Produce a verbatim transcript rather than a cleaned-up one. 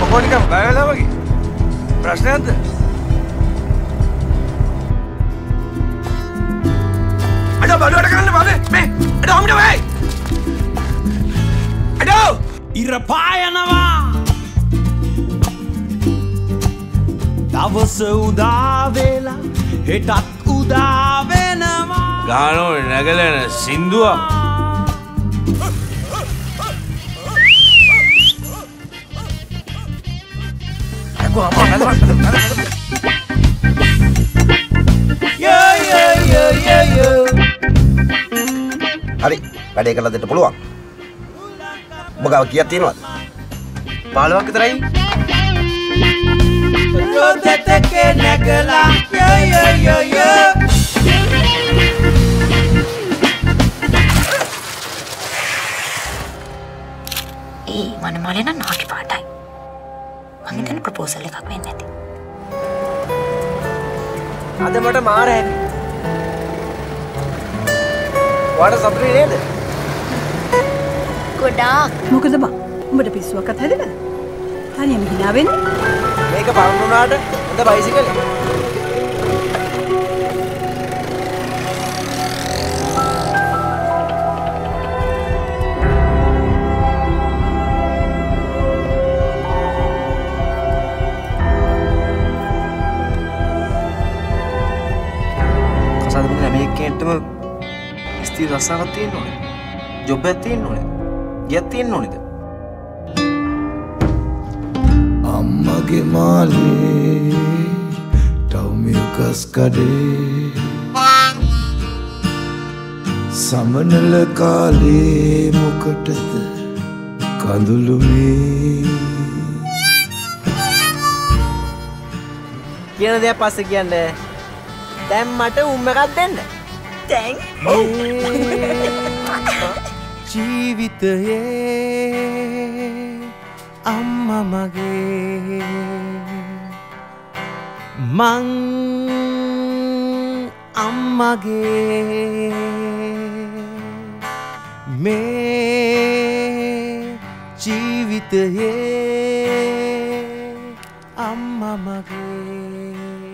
මොකෝ නිකන් බය වෙලා වගේ. ප්‍රශ්නයක්ද? අද බඩුවට ගන්න බෑ මේ. අද හම්බ වෙයි. අද ඉර පායනවා. දවස උදා වෙලා හෙටත් උදා වෙනවා. ගානෝ නැගලන සින්දුවක්. Yo yo yo yo yo. හරි වැඩේ කරලා දෙන්න පුළුවන්. ඔබ ගාව කීයක් තියෙනවද? පහළොවක් විතරයි. රොදතකේ නැගලා yo yo yo yo. ඒ මනමාලේ නම් නාකි පාටයි. මං හිතන්නේ ප්‍රොපෝසල් එකක් වෙන්නේ නැති. අද මට මාර හැටි. ඔයාට සතුටුයි නේද? ගොඩාක්. මොකද බං? උඹට පිස්සුවක්වත් හැදෙනවද? තනියම hina වෙන්නේ? මේක පරණුනාට හොඳ බයිසිකලේ. මේකෙන්ටම ස්ථිර රස්සාවක් තියෙන්න ඕනේ. ජොබ් එකක් තියෙන්න ඕනේ. ගියක් තියෙන්න ඕනේද? අම්මගේ මාලේ ටවුමියුකස් කඩේ සමනල කාලේ මොකටද කඳුළු මේ කියන දේ පස්සේ කියන්නේ දැන් මට උම් එකක් දෙන්න. දැන් ජීවිතයේ අම්මා මගේ මං අම්මගේ මේ ජීවිතයේ අම්මා මගේ